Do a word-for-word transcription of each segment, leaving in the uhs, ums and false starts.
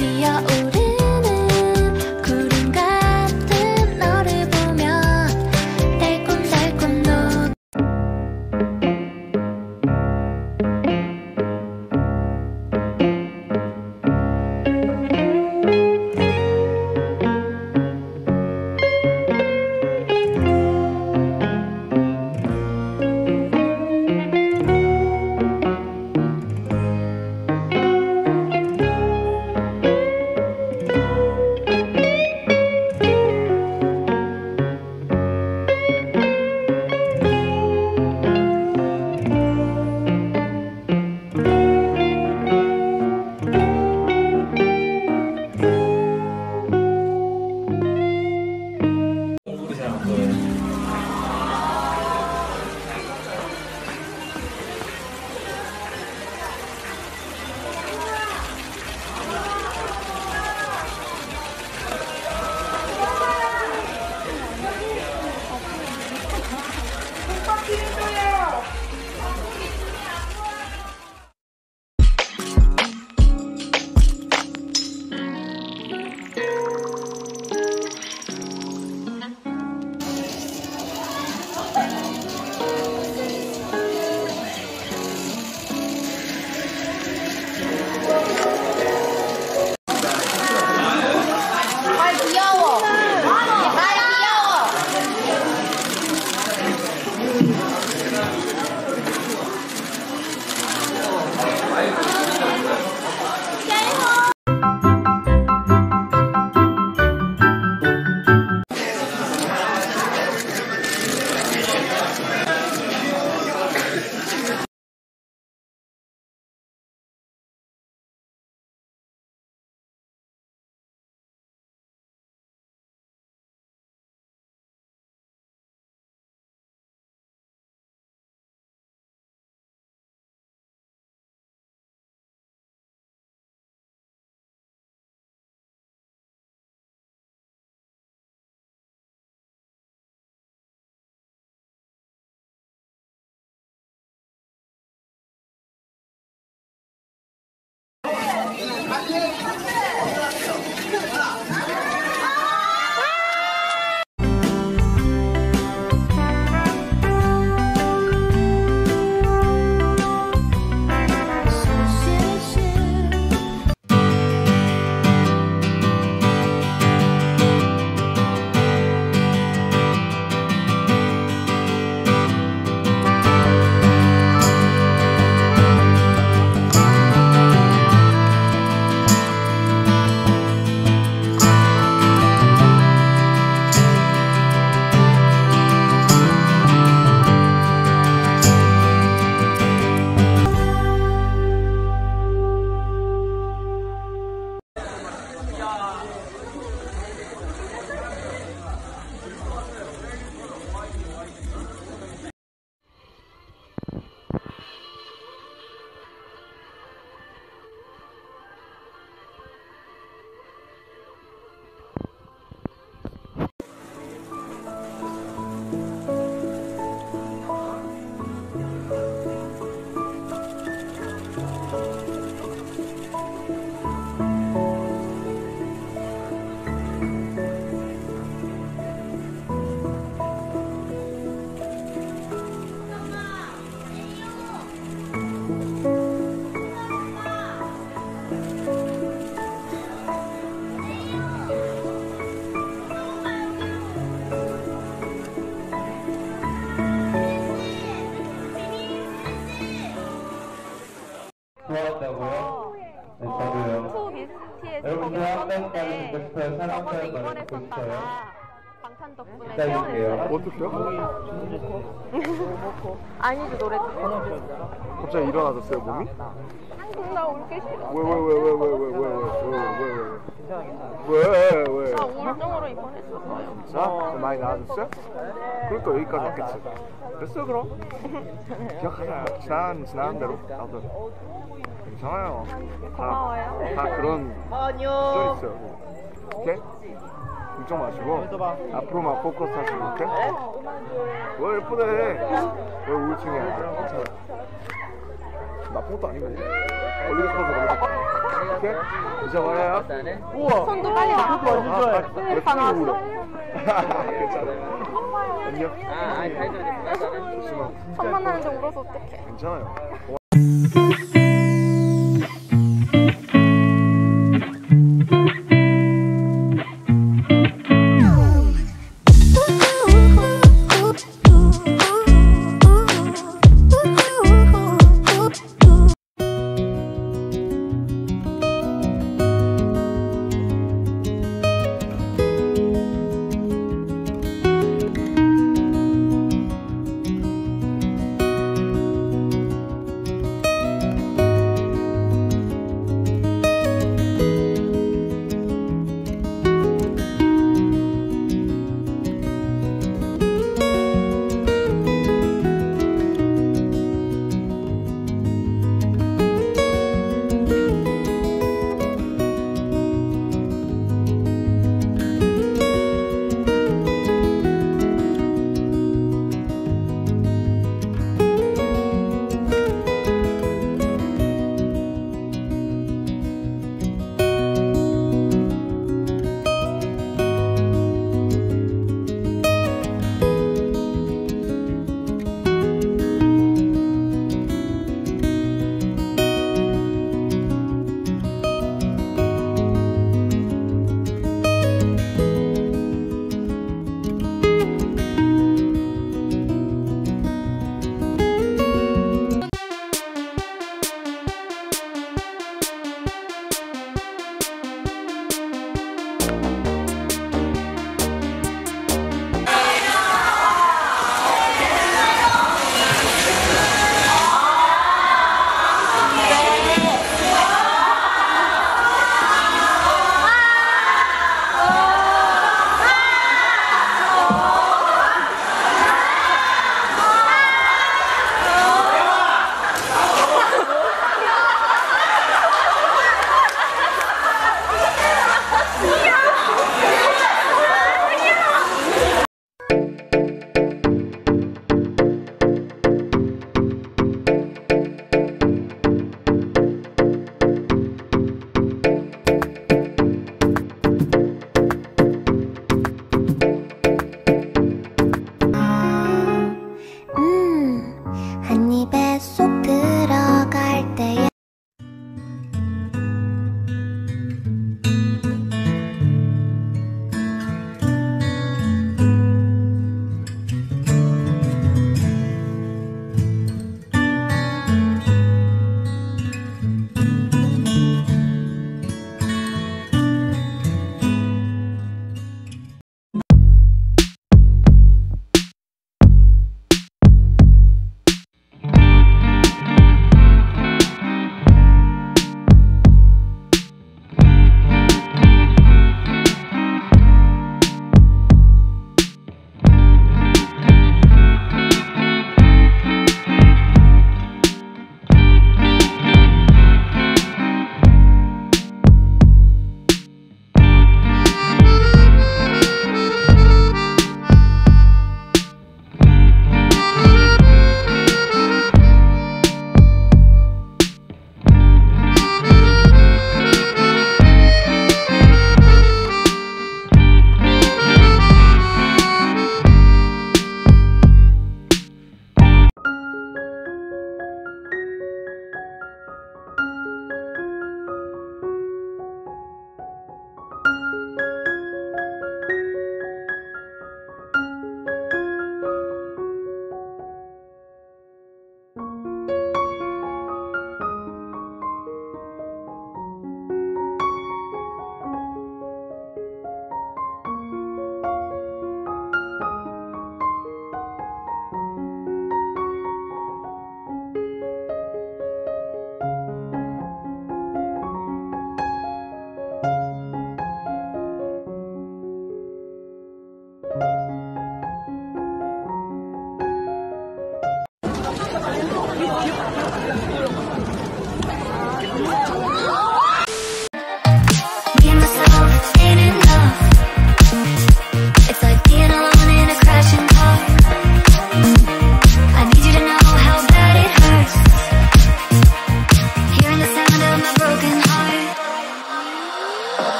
피어오르는 구름 같은 너를 보며 달콤달콤 녹 좋았다고요? 네, 저도요. 여러분들 한 번까지 듣고 싶어요? 사람 표현 많이 듣고 싶어요? 방탄 덕분에 기다릴게요. 어떡해요? 아니지 노래 듣고 갑자기 일어나졌어요 몸이? 나 울기 싫어. 왜 왜 왜 왜 왜 왜 왜 왜 왜 왜 왜? 나 우울증으로 입원했었어요. 진짜? 많이 나아졌어요? 그러니까 여기까지 왔겠지. 됐어 그럼. 기억하자. 지난 지난 대로 나도 괜찮아요. 고마워요. 다, 다 그런 시절 있어요. 오케이? 걱정 마시고 앞으로만 포커스 하시고 오케이? 왜 예쁘대? 왜 우울증이야? 괜찮아. 나쁜 것도 아니고 걸리고 싶어서 그런 거. 오케이? 이제 말해요. 우와. 손도 빨리 나. 아, 왜 다 나왔어? 괜찮아요. 안녕. 천만 나는데 울어서 어떡해. 괜찮아요.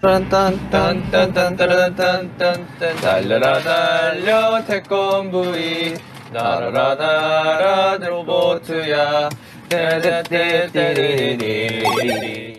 딴딴딴딴딴딴딴딴 달려라 달려 태권브이 나라라 나라 로보트야 떼떼떼떼리리리